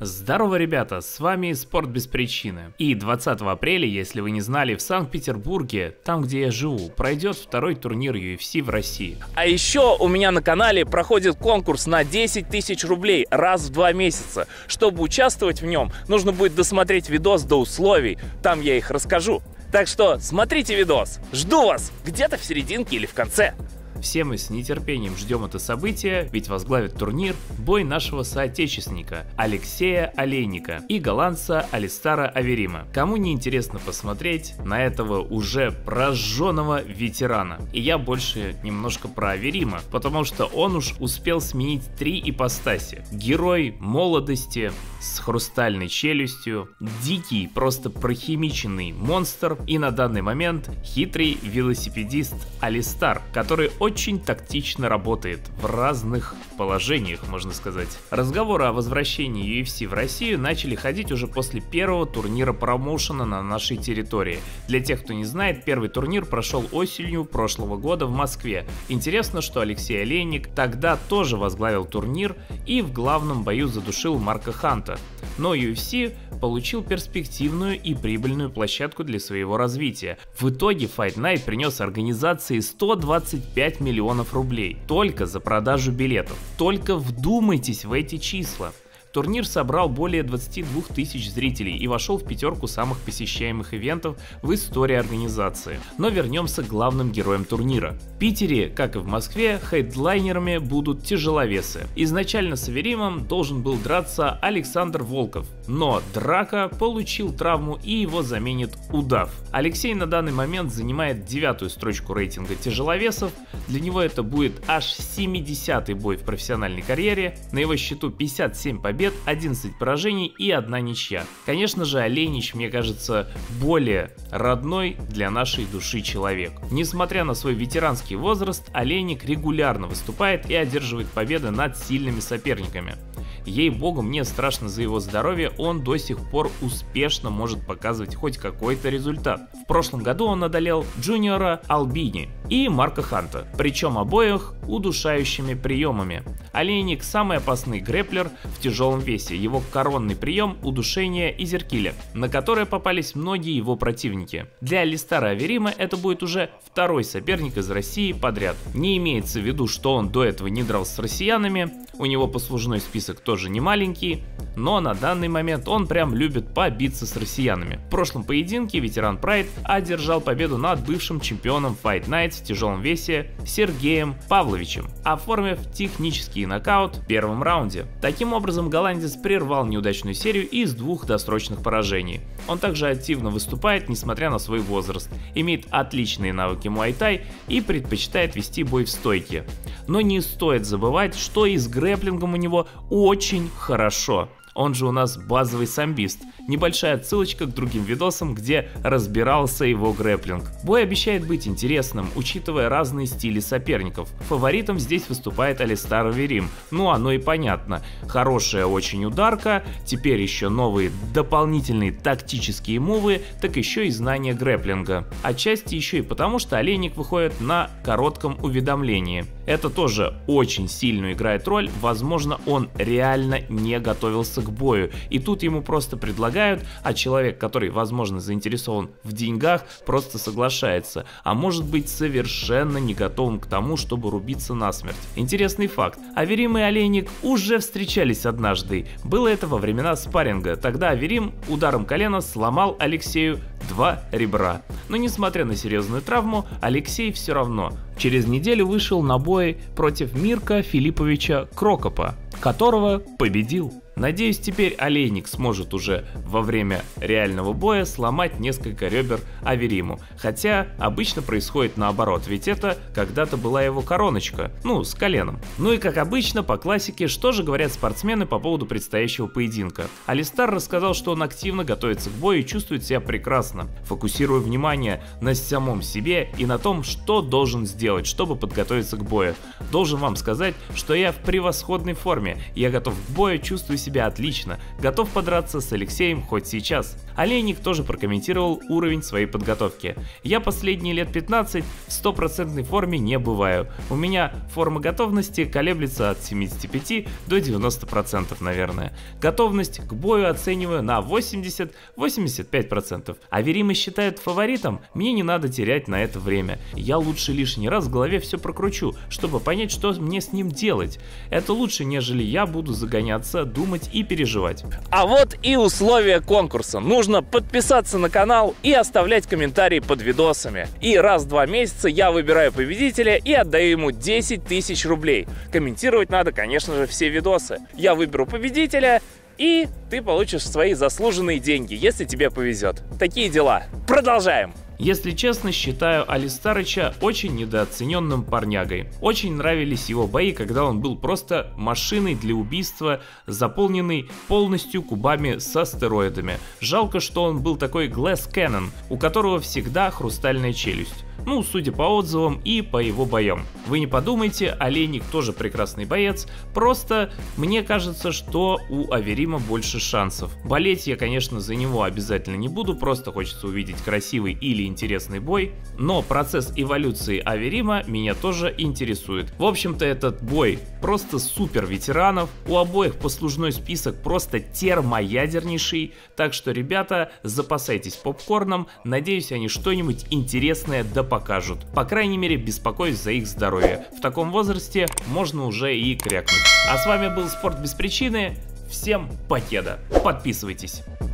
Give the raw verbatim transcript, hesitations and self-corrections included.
Здорово, ребята, с вами Спорт без причины. И двадцатого апреля, если вы не знали, в Санкт-Петербурге, там где я живу, пройдет второй турнир ю эф си в России. А еще у меня на канале проходит конкурс на десять тысяч рублей раз в два месяца. Чтобы участвовать в нем, нужно будет досмотреть видос до условий, там я их расскажу. Так что смотрите видос, жду вас где-то в серединке или в конце. Все мы с нетерпением ждем это событие, ведь возглавит турнир бой нашего соотечественника Алексея Олейника и голландца Алистара Аверима. Кому не интересно посмотреть на этого уже прожженного ветерана. И я больше немножко про Аверима, потому что он уж успел сменить три ипостаси. Герой молодости с хрустальной челюстью, дикий, просто прохимиченный монстр и на данный момент хитрый велосипедист Алистар, который очень тактично работает в разных положениях, можно сказать. Разговоры о возвращении ю эф си в Россию начали ходить уже после первого турнира промоушена на нашей территории. Для тех, кто не знает, первый турнир прошел осенью прошлого года в Москве. Интересно, что Алексей Олейник тогда тоже возглавил турнир и в главном бою задушил Марка Ханта. Но ю эф си получил перспективную и прибыльную площадку для своего развития. В итоге Fight Night принес организации сто двадцать пять миллионов рублей только за продажу билетов. Только вдумайтесь в эти числа. Турнир собрал более двадцати двух тысяч зрителей и вошел в пятерку самых посещаемых ивентов в истории организации. Но вернемся к главным героям турнира. В Питере, как и в Москве, хедлайнерами будут тяжеловесы. Изначально с Аверимом должен был драться Александр Волков, но Драка получил травму и его заменит Удав. Алексей на данный момент занимает девятую строчку рейтинга тяжеловесов. Для него это будет аж семидесятый бой в профессиональной карьере. На его счету пятьдесят семь побед, одиннадцать поражений и одна ничья. Конечно же, Олейнич, мне кажется, более родной для нашей души человек. Несмотря на свой ветеранский возраст, Олейник регулярно выступает и одерживает победы над сильными соперниками. Ей-богу, мне страшно за его здоровье, он до сих пор успешно может показывать хоть какой-то результат. В прошлом году он одолел Джуниора Албини и Марка Ханта, причем обоих удушающими приемами. Олейник самый опасный грэплер в тяжелом весе, его коронный прием — удушение Изеркиля, на которое попались многие его противники. Для Алистара Аверима это будет уже второй соперник из России подряд. Не имеется в виду, что он до этого не дрался с россиянами, у него послужной список тоже не маленький, но на данный момент он прям любит побиться с россиянами. В прошлом поединке ветеран Pride одержал победу над бывшим чемпионом Fight Night в тяжелом весе Сергеем Павловичем, оформив технический нокаут в первом раунде. Таким образом, голландец прервал неудачную серию из двух досрочных поражений. Он также активно выступает, несмотря на свой возраст, имеет отличные навыки муай-тай и предпочитает вести бой в стойке. Но не стоит забывать, что и с грэплингом у него очень хорошо. Он же у нас базовый самбист. Небольшая отсылочка к другим видосам, где разбирался его грэплинг. Бой обещает быть интересным, учитывая разные стили соперников. Фаворитом здесь выступает Алистар Аверим. Ну, оно и понятно. Хорошая очень ударка, теперь еще новые дополнительные тактические мувы, так еще и знание грэплинга. Отчасти еще и потому, что Олейник выходит на коротком уведомлении. Это тоже очень сильно играет роль, возможно, он реально не готовился к бою, и тут ему просто предлагают, а человек, который, возможно, заинтересован в деньгах, просто соглашается, а может быть совершенно не готовым к тому, чтобы рубиться насмерть. Интересный факт: Аверим и Олейник уже встречались однажды, было это во времена спарринга, тогда Аверим ударом колена сломал Алексею два ребра. Но несмотря на серьезную травму, Алексей все равно через неделю вышел на бой против Мирка Филипповича Крокопа, которого победил. Надеюсь, теперь Олейник сможет уже во время реального боя сломать несколько ребер Авериму. Хотя обычно происходит наоборот, ведь это когда-то была его короночка, ну, с коленом. Ну и как обычно, по классике, что же говорят спортсмены по поводу предстоящего поединка? Алистар рассказал, что он активно готовится к бою и чувствует себя прекрасно, фокусируя внимание на самом себе и на том, что должен сделать, чтобы подготовиться к бою. Должен вам сказать, что я в превосходной форме, я готов к бою, чувствую себя себя отлично, готов подраться с Алексеем хоть сейчас. Олейник тоже прокомментировал уровень своей подготовки. Я последние лет пятнадцать в стопроцентной форме не бываю. У меня форма готовности колеблется от семидесяти пяти до девяноста процентов, наверное. Готовность к бою оцениваю на восемьдесят — восемьдесят пять процентов. Аверима считает фаворитом, мне не надо терять на это время. Я лучше лишний раз в голове все прокручу, чтобы понять, что мне с ним делать. Это лучше, нежели я буду загоняться, думать и переживать. А вот и условия конкурса. Нужно подписаться на канал и оставлять комментарии под видосами. И раз в два месяца я выбираю победителя и отдаю ему десять тысяч рублей. Комментировать надо, конечно же, все видосы. Я выберу победителя, и ты получишь свои заслуженные деньги, если тебе повезет. Такие дела. Продолжаем. Если честно, считаю Алистарыча очень недооцененным парнягой. Очень нравились его бои, когда он был просто машиной для убийства, заполненной полностью кубами со стероидами. Жалко, что он был такой Glass Cannon, у которого всегда хрустальная челюсть. Ну, судя по отзывам и по его боям. Вы не подумайте, Олейник тоже прекрасный боец, просто мне кажется, что у Аверима больше шансов. Болеть я, конечно, за него обязательно не буду, просто хочется увидеть красивый или интересный бой, но процесс эволюции Аверима меня тоже интересует. В общем-то, этот бой просто супер ветеранов, у обоих послужной список просто термоядернейший, так что, ребята, запасайтесь попкорном, надеюсь, они что-нибудь интересное допокажут. покажут. По крайней мере, беспокоюсь за их здоровье. В таком возрасте можно уже и крякнуть. А с вами был Спорт без причины. Всем покеда. Подписывайтесь.